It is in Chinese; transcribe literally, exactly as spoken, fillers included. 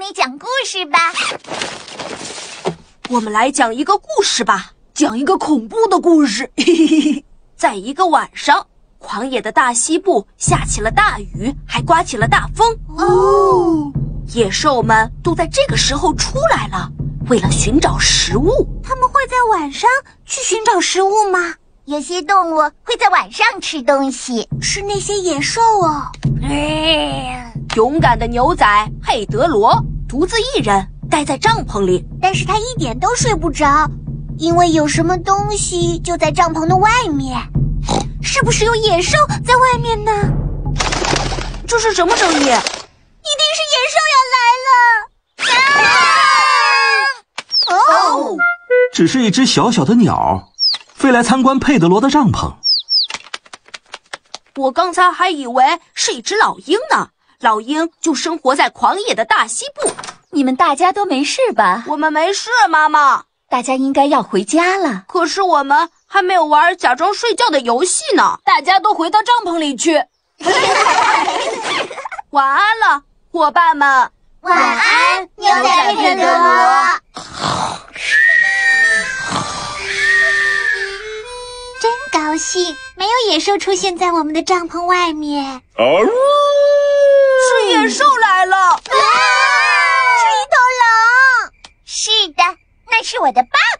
你讲故事吧。 我们来讲一个故事吧，讲一个恐怖的故事。在一个晚上，狂野的大西部下起了大雨，还刮起了大风。 哦， 野兽们都在这个时候出来了，为了寻找食物。 他们会在晚上去寻找食物吗？有些动物会在晚上吃东西，是那些野兽哦。 嗯、勇敢的牛仔佩德罗独自一人待在帐篷里， 但是他一点都睡不着，因为有什么东西就在帐篷的外面。是不是有野兽在外面呢？ 这是什么声音？一定是野兽要来了！啊！ 哦， 只是一只小小的鸟，飞来参观佩德罗的帐篷。 我刚才还以为是一只老鹰呢，老鹰就生活在狂野的大西部。 你们大家都没事吧？ 我们没事，妈妈。 大家应该要回家了。 可是我们还没有玩假装睡觉的游戏呢。 大家都回到帐篷里去。 晚安了，伙伴们。 晚安，牛仔佩德罗。真高兴，没有野兽出现在我们的帐篷外面。 啊！ 是野兽来了！啊， 是一头狼。是的，那是我的爸